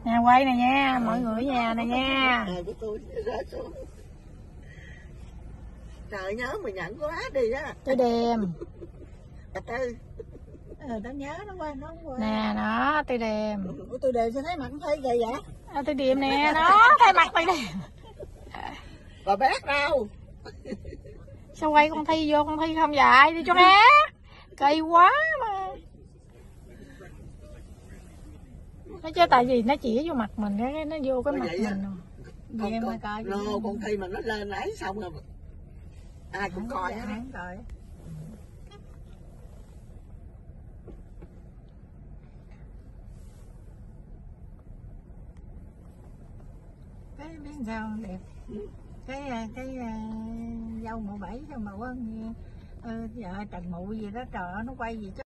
Nè quay nè nha, mọi người ở nhà nè nha. Của tôi rớt xuống. Trời nhớ mà nhận quá đi á. Tôi đêm. Bà Tư. Tao nhớ nó qua nó không qua. Nè nó tôi đêm. Ủa tôi đêm sao thấy mặt thấy vậy vậy? Tôi đêm nè, nó thay mặt tôi đêm. Bà bét đâu? Sao quay con Thi vô, con Thi không dạy đi cho nó. Kỳ quá mà. Nó chứ tại vì nó chỉ vô mặt mình, cái nó vô cái mặt mình rồi. Con Thi mà nó lên lấy xong rồi ai cũng coi á. Cái biết sao đẹp. Cái dâu mộ 7 sao mà vợ Trần Mụ gì đó, trời ơi nó quay gì chứ.